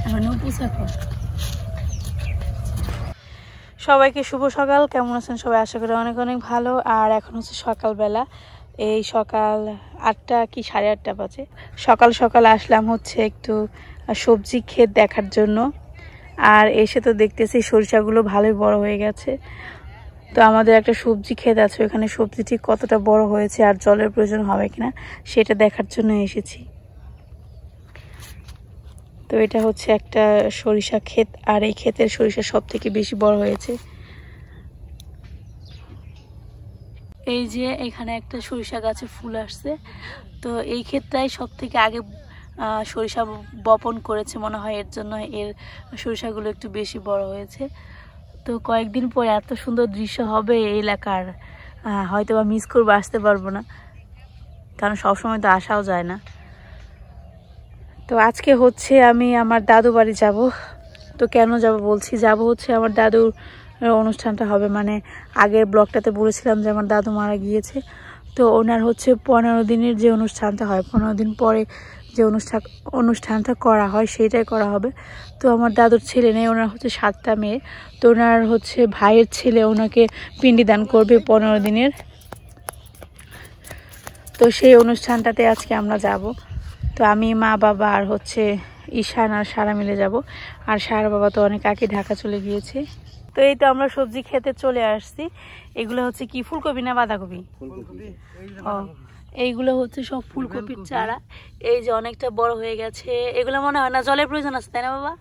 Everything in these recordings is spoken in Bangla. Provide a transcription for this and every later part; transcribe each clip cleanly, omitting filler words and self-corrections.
সবাইকে শুভ সকাল। কেমন আছেন সবাই? আশা করি অনেক অনেক ভালো। আর এখন হচ্ছে সকালবেলা, এই সকাল 8টা কি 8:30 বাজে। সকাল সকাল আসলাম হচ্ছে একটু সবজি ক্ষেত দেখার জন্য। আর এসে তো দেখতেছি সরিষাগুলো ভালোই বড় হয়ে গেছে। তো আমাদের একটা সবজি ক্ষেত আছে, ওখানে সবজি ঠিক কতটা বড় হয়েছে আর জলের প্রয়োজন হবে কিনা সেটা দেখার জন্য এসেছি। তো এটা হচ্ছে একটা সরিষা ক্ষেত, আর এই ক্ষেতের সরিষা সব থেকে বেশি বড় হয়েছে। এই যে এখানে একটা সরিষা গাছে ফুল আসছে। তো এই ক্ষেতটাই সব থেকে আগে সরিষা বপন করেছে মনে হয়, এর জন্য এর সরিষাগুলো একটু বেশি বড় হয়েছে। তো কয়েকদিন পরে এত সুন্দর দৃশ্য হবে এই এলাকার, হয়তো বা মিস করবো, আসতে পারবো না, কারণ সবসময় তো আসাও যায় না। তো আজকে হচ্ছে আমি আমার দাদু বাড়ি যাব। তো কেন যাব বলছি, যাব হচ্ছে আমার দাদুর অনুষ্ঠানটা হবে, মানে আগের ব্লগটাতে বলেছিলাম যে আমার দাদু মারা গিয়েছে। তো ওনার হচ্ছে 15 দিনের যে অনুষ্ঠানটা হয়, 15 দিন পরে যে অনুষ্ঠানটা করা হয় সেইটাই করা হবে। তো আমার দাদুর ছেলে নেই, ওনার হচ্ছে 7টা মেয়ে। তো ওনার হচ্ছে ভাইয়ের ছেলে ওনাকে পিণ্ডি দান করবে 15 দিনের। তো সেই অনুষ্ঠানটাতে আজকে আমরা যাব। তো আমি, মা, বাবা আর হচ্ছে ঈশান আর সারা মিলে যাব। আর সারা বাবা তো অনেক আগে ঢাকা চলে গিয়েছে। তো এই তো আমরা সবজি খেতে চলে আসছি। এগুলো হচ্ছে কি ফুলকপি না বাঁধাকপি? ও, এইগুলো হচ্ছে সব ফুলকপির চারা। এই যে অনেকটা বড় হয়ে গেছে। এগুলো মনে হয় না জলের প্রয়োজন আছে, তাই না বাবা?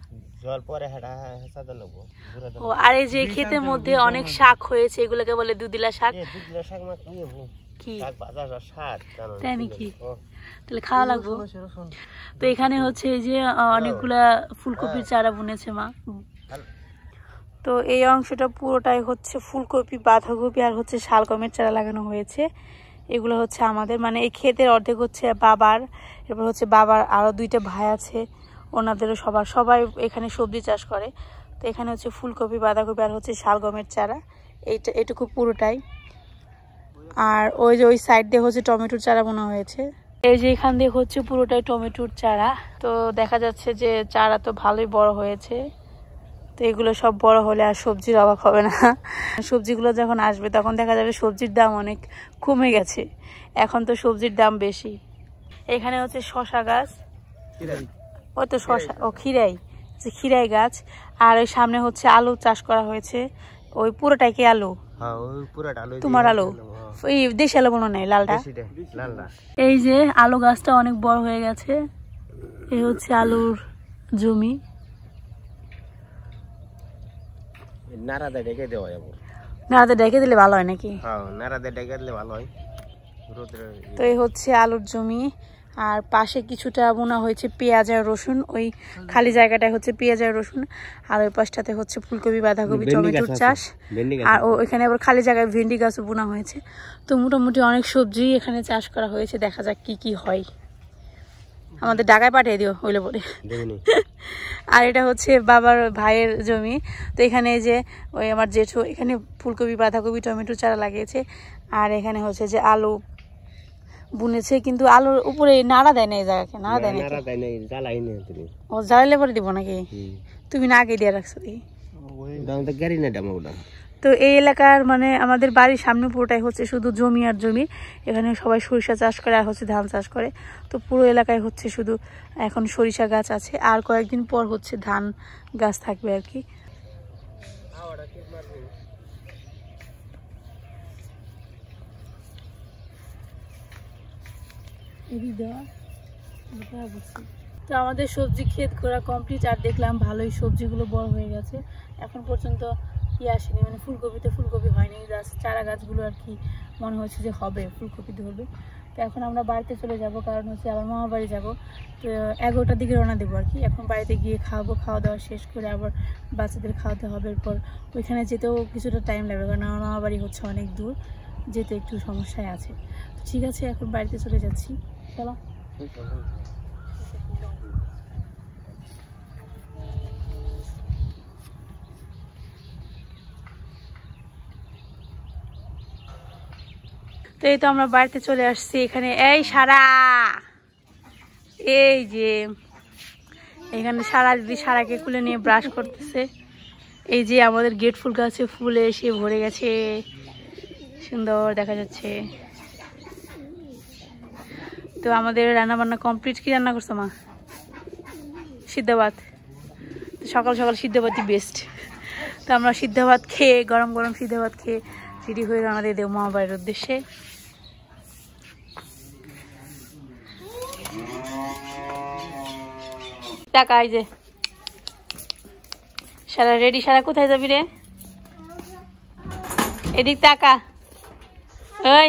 ও, আর এই যে ক্ষেতের মধ্যে অনেক শাক হয়েছে, এগুলোকে বলে দুদিলা শাক। কি তাই নাকি? তাহলে খাওয়া লাগবো। তো এখানে হচ্ছে এই যে অনেকগুলা ফুলকপির চারা বুনেছে মা। তো এই অংশটা পুরোটাই হচ্ছে ফুলকপি, বাঁধাকপি আর হচ্ছে শালগমের চারা লাগানো হয়েছে। এগুলো হচ্ছে আমাদের, মানে এই ক্ষেতের অর্ধেক হচ্ছে বাবার, এরপর হচ্ছে বাবার আরো 2টা ভাই আছে, ওনাদেরও সবাই এখানে সবজি চাষ করে। তো এখানে হচ্ছে ফুলকপি, বাঁধাকপি আর হচ্ছে শালগমের চারা, এটুকু পুরোটাই। আর ওই যে ওই সাইড দিয়ে হচ্ছে টমেটোর চারা বোনা হয়েছে। এই যে এখান দিয়ে হচ্ছে পুরোটাই টমেটোর চারা। তো দেখা যাচ্ছে যে চারা তো ভালোই বড় হয়েছে। তো এগুলো সব বড় হলে আর সবজির অভাব হবে না। সবজিগুলো যখন আসবে তখন দেখা যাবে সবজির দাম অনেক কমে গেছে, এখন তো সবজির দাম বেশি। এখানে হচ্ছে শসা গাছ, ও তো শসা, ও খিরাই, খিরাই গাছ। আর ওই সামনে হচ্ছে আলু চাষ করা হয়েছে। ওই পুরোটাই কি আলু? তোমার আলু? ওই দেশি আলু মনে নেই, লালটা। এই যে আলু গাছটা অনেক বড় হয়ে গেছে। এই হচ্ছে আলুর জমি। নাড়াতে ডেকে দিলে ভালো হয় নাকি? তো এই হচ্ছে আলুর জমি। আর পাশে কিছুটা বোনা হয়েছে পেঁয়াজ আর রসুন, ওই খালি জায়গাটায় হচ্ছে পেঁয়াজ আর রসুন। আর ওই পাশটাতে হচ্ছে ফুলকপি, বাঁধাকপি, টমেটোর চাষ। আর ওইখানে আবার খালি জায়গায় ভেন্ডি গাছও বোনা হয়েছে। তো মোটামুটি অনেক সবজি এখানে চাষ করা হয়েছে, দেখা যাক কি কি হয়। আমাদের ঢাকায় পাঠিয়ে দিও হইলে পরে। আর এটা হচ্ছে বাবার ভাইয়ের জমি। তো এখানে যে ওই আমার জেঠু এখানে ফুলকপি, বাঁধাকপি, টমেটো চারা লাগিয়েছে। আর এখানে হচ্ছে যে আলু বুনেছে, কিন্তু আলুর উপরে নাড়া দেয় না, এই জায়গাকে নাড়া দেয় না। ও জ্বালাইলে পরে দিব নাকি? তুমি না আগে দিয়ে রাখছো দেখি। তো এই এলাকার মানে আমাদের বাড়ির সামনে পুরোটাই হচ্ছে শুধু জমি আর জমি। এখানে সবাই সরিষা চাষ করে আর হচ্ছে ধান চাষ করে। তো পুরো এলাকায় হচ্ছে শুধু এখন সরিষা গাছ আছে, আর কয়েকদিন পর হচ্ছে ধান গাছ থাকবে আর কি। তো আমাদের সবজি ক্ষেত করা কমপ্লিট, আর দেখলাম ভালোই সবজিগুলো বড় হয়ে গেছে। এখন পর্যন্ত কি আসেনি, মানে ফুলকপিতে ফুলকপি হয়নি, জাস্ট চারা গাছগুলো আর কি মনে হচ্ছে যে হবে, ফুলকপি ধরবে। তো এখন আমরা বাড়িতে চলে যাব, কারণ হচ্ছে আবার মামা বাড়ি যাবো। তো 11টার দিকে রওনা দেবো আর কি। এখন বাড়িতে গিয়ে খাওয়াবো, খাওয়া দাওয়া শেষ করে আবার বাচ্চাদের খাওয়াতে হবে। এরপর ওইখানে যেতেও কিছুটা টাইম লাগবে, কারণ আমার মামা বাড়ি হচ্ছে অনেক দূর, যেতে একটু সমস্যায় আছে। তো ঠিক আছে, এখন বাড়িতে চলে যাচ্ছি, চলো। তো এই তো আমরা বাড়িতে চলে আসছি। এখানে এই সারা, এই যে এখানে সারা দিদি সারাকে খুলে নিয়ে ব্রাশ করতেছে। এই যে আমাদের গেট ফুল গাছে ফুলে এসে ভরে গেছে, সুন্দর দেখা যাচ্ছে। তো আমাদের রান্না বান্না কমপ্লিট। কি রান্না করছো মা? সিদ্ধ ভাত। সকাল সকাল সিদ্ধ ভাতই বেস্ট। তো আমরা সিদ্ধ ভাত খেয়ে, গরম গরম সিদ্ধ ভাত খেয়ে রেডি হয়ে রওনা দিয়ে দেবো মামা বাড়ির উদ্দেশ্যে। টাকা এই যে সারা রেডি। সারা কোথায় যাবি রে? এদিক টাকা। ওই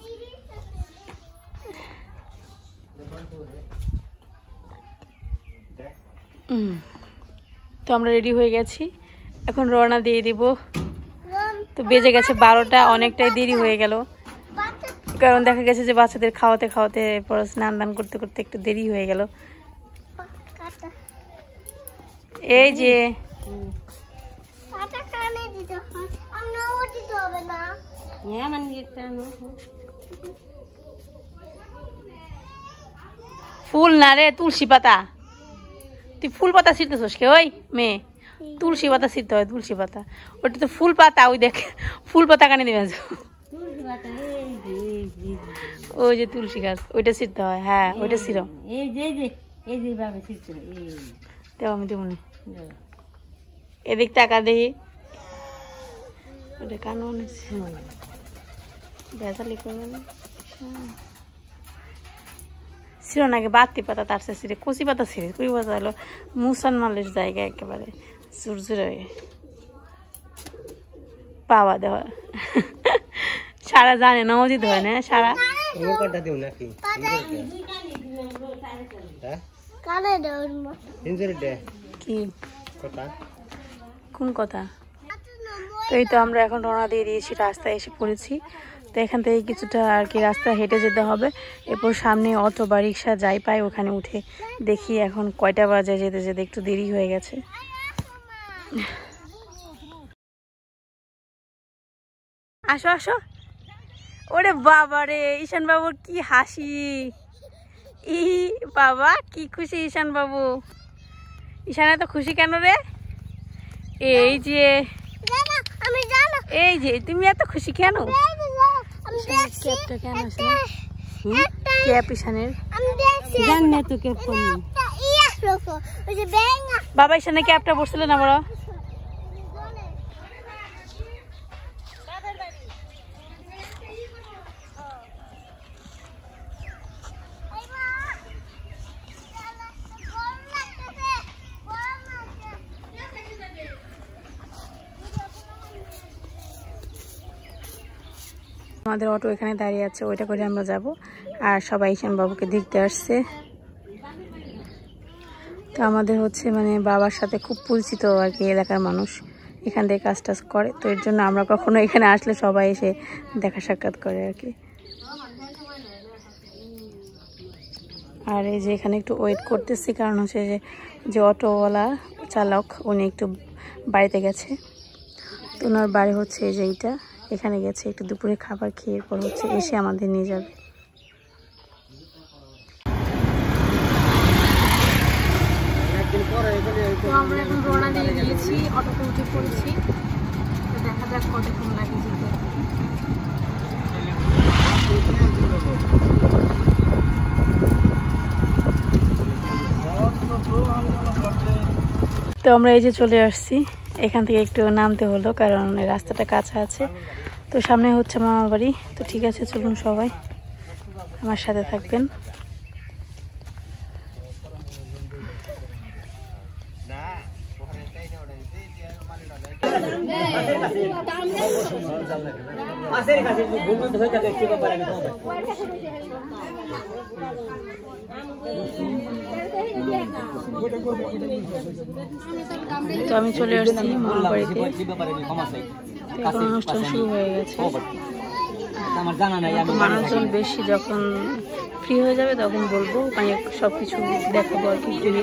তো আমরা রেডি হয়ে গেছি, এখন রওনা দিয়ে দিব। তো বেজে গেছে 12টা, অনেকটাই দেরি হয়ে গেল, কারণ দেখা গেছে যে বাচ্চাদের খাওয়াতে খাওয়াতে পরে স্নান দান করতে করতে একটু দেরি হয়ে গেল। এই যে ফুল না রে, তুলসী পাতা। তুই ফুল পাতা ছিঁড়তেছিস কে? ওই মেয়ে, তুলসী পাতা ছিঁড়তে হয়, তুলসী পাতা। ওটা তো ফুল পাতা, ওই দেখ ফুল পাতা কানে দেবে। ওই যে তুলসী গাছ, ওইটা ছিঁড়তে হয়। হ্যাঁ ওইটা ছিঁড়ো। আমি তো মনে এদিক টাকা দেখি, ওটা কানো ভেজালি করবে না। ছিল নাকি বাতি পাতা, তার ছিঁড়ে কচি পাতা ছিঁড়ে। কুড়ি পাতা হলো মুসলমানের জায়গা, একেবারে জোর হয়ে পাওয়া দেওয়া। সারা জানে না উচিত হয় না। সারা কি কোন কথা? তো এই তো আমরা এখন রওনা দিয়ে দিয়েছি, রাস্তায় এসে পড়েছি। তো এখান থেকে কিছুটা আর কি রাস্তা হেঁটে যেতে হবে। এরপর সামনে অটো বা রিক্সা যাই পাই ওখানে উঠে দেখি এখন কয়টা বাজে। যেতে যেতে একটু দেরি হয়ে গেছে। আসো আসো। ওরে বাবা রে, ঈশান বাবুর কি হাসি! ই বাবা কি খুশি ঈশান বাবু। ঈশান এত খুশি কেন রে? এই যে এই যে তুমি এত খুশি কেন? ক্যাপটা কেন আছে? ক্যাপ ঈশানের বাবা, ঈশানের ক্যাপটা পড়ছিল না বড়? আমাদের অটো এখানে দাঁড়িয়ে আছে, ওইটা করে আমরা যাব। আর সবাই ঈশান বাবুকে দেখতে আসছে। তো আমাদের হচ্ছে মানে বাবার সাথে খুব পরিচিত আর কি এলাকার মানুষ, এখান থেকে কাজ টাজ করে। তো এর জন্য আমরা কখনো এখানে আসলে সবাই এসে দেখা সাক্ষাৎ করে আর কি। আর এই যে এখানে একটু ওয়েট করতেছি, কারণ হচ্ছে যে অটোওয়ালা চালক উনি একটু বাড়িতে গেছে। তো ওনার বাড়ি হচ্ছে এই যে এইটা, এখানে গেছে একটু দুপুরে খাবার খেয়ে পর হচ্ছে এসে আমাদের নিয়ে যাবে। তো আমরা এখন রওনা দিয়ে দিয়েছি, অটোতে উঠে পড়েছি। তো দেখা যাক কতক্ষণ লাগে যেতে। তো আমরা এই যে চলে আসছি, এখান থেকে একটু নামতে হলো কারণ রাস্তাটা কাঁচা আছে। তো সামনে হচ্ছে মামা বাড়ি। তো ঠিক আছে, চলুন সবাই আমার সাথে থাকবেন। তো আমি চলে আসছি মামা বাড়িতে। এখন অনুষ্ঠান শুরু হয়ে গেছে। মানুষজন বেশি যখন ফ্রি হয়ে যাবে তখন বলবো, মানে সবকিছু দেখাবো আর কি ঘুরে।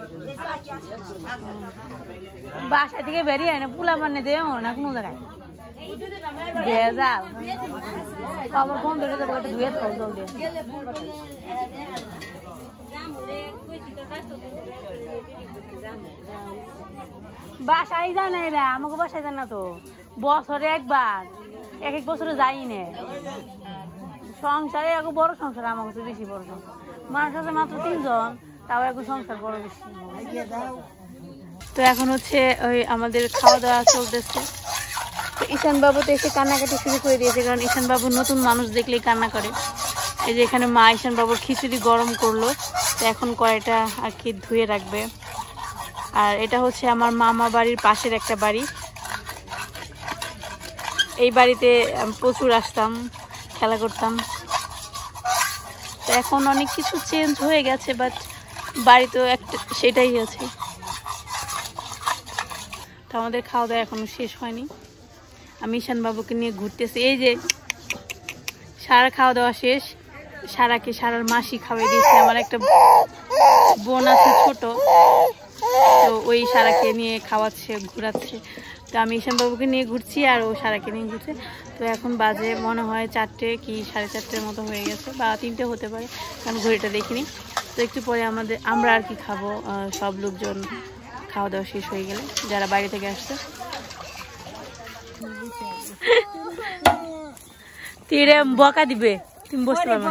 বাসা থেকে বেরিয়ে না পোলা মানে দেও না কোনো জায়গায়। ভেজাল আবার বন্ধ করে দেবো একটা ধুয়ে খাও জল দিয়ে বাসায় যায় না এরা আমাকে বাসায় যায় না তো বছরে একবার এক এক বছরে যাই না সংসারে এগো বড় সংসার আমার কাছে বেশি বড় সংসার মানুষ আছে মাত্র 3 জন তাও এগো সংসার বড় বেশি তো এখন হচ্ছে ওই আমাদের খাওয়া দাওয়া চলতেছে তো ঈশান বাবু তো এসে কান্নাকাটি শুরু করে দিয়েছে কারণ ঈশান বাবু নতুন মানুষ দেখলেই কান্না করে এই যে এখানে মা ঈশান বাবুর খিচুড়ি গরম করলো তো এখন কড়াইটা আর কি ধুয়ে রাখবে আর এটা হচ্ছে আমার মামা বাড়ির পাশের একটা বাড়ি এই বাড়িতে প্রচুর আসতাম খেলা করতাম তো এখন অনেক কিছু চেঞ্জ হয়ে গেছে বাট বাড়ি তো একটা সেটাই আছে তো আমাদের খাওয়া দাওয়া এখনো শেষ হয়নি আমি ঈশান বাবুকে নিয়ে ঘুরতেছি এই যে সারা খাওয়া দাওয়া শেষ সারাকে সারার মাসি খাওয়াই দিয়েছে আমার একটা বোন আছে ছোট তো ওই সারাকে নিয়ে খাওয়াচ্ছে ঘোরাচ্ছে তো আমি ঈশান বাবুকে নিয়ে ঘুরছি আর ও সারাকে নিয়ে ঘুরছে তো এখন বাজে মনে হয় 4টে কি 4:30 মতো হয়ে গেছে বা 3টে হতে পারে কারণ ঘড়িটা দেখিনি তো একটু পরে আমরা আর কি খাবো সব লোকজন খাওয়া দাওয়া শেষ হয়ে গেলে যারা বাইরে থেকে আসছে তীরে বকা দিবে তুমি বসতে পারবে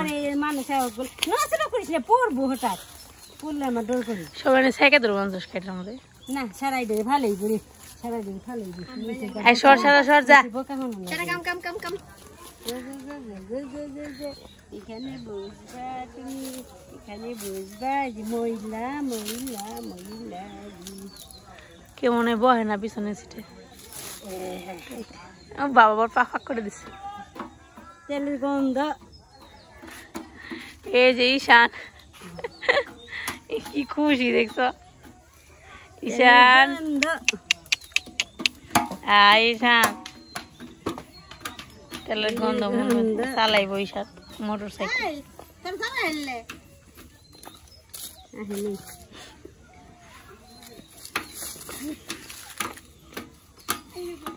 সবাই সাইকেল ধরবো 50 টাকার মধ্যে না সারাই দেবে ভালোই করে সারাই দেবে ভালোই সর যা এখানে বসবা তুমি এখানে বসবা যে মহিলা মহিলা মহিলা কে মনে বহে না পিছনে সিটে বাবা বর পাক করে দিচ্ছে তেলের গন্ধ এই যে ঈশান কি খুশি দেখছো ঈশান ঈশান তেলের গন্ধ চালাইব ঈশান মোটর সাইকেল